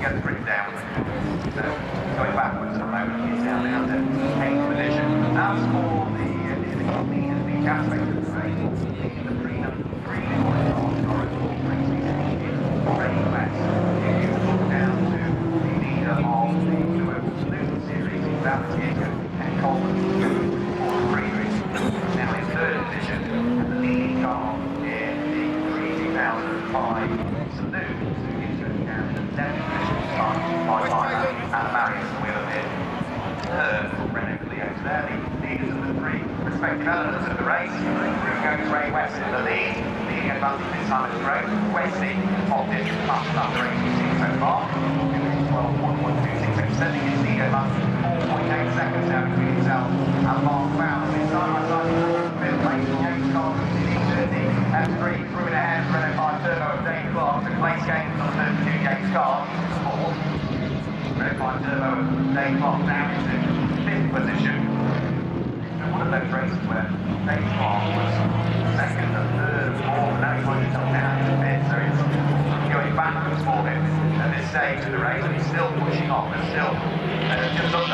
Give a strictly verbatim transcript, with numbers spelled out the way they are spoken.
get the grip down. So going backwards at the moment, he's down now to eighth position. As for the uh, the, the, the aspect of the race, the three hundred three points on Oracle racing is already west. If you look down to the leader of the Global Saloon Series, Alex Jacob and Colton for Friedrich, now in third position, and the leading car in the two thousand five Saloon is going down to eleventh position, starting by Tyler and Marius, the wheel of it. Third, Renault Clio's there, the leaders of the three respective elements of the race. Through goes Ray West in the lead, leading advantage this time is Grove. Westy, top distance, fastest lap the race we've seen so far. twelve point one two six, extending his lead advantage four point eight seconds now between himself and Mark Fowler. This time I started in fifth place, James Scott, C D thirty, and three, through in ahead, Renault five Turbo of Dave Clark, to place games on thirty-two, James Scott, fourth. Renault five Turbo of Dave Clark down into fifth position. And one of those races where Dave Clark was second and third and fourth, and now he's going to come down into fifth, so it's going backwards for him at this stage of the race, and he's still pushing on, and still uh, just